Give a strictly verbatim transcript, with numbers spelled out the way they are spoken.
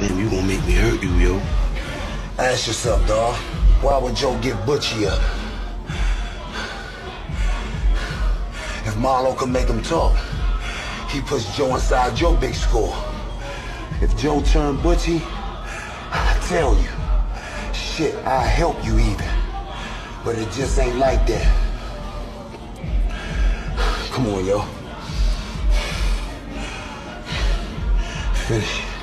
Damn, you gonna make me hurt you, yo. Ask yourself, dawg. Why would Joe give Butchie up? If Marlo could make him talk, he puts Joe inside your big score. If Joe turned Butchie, I tell you, shit, I help you even. But it just ain't like that. Come on, yo. Finish.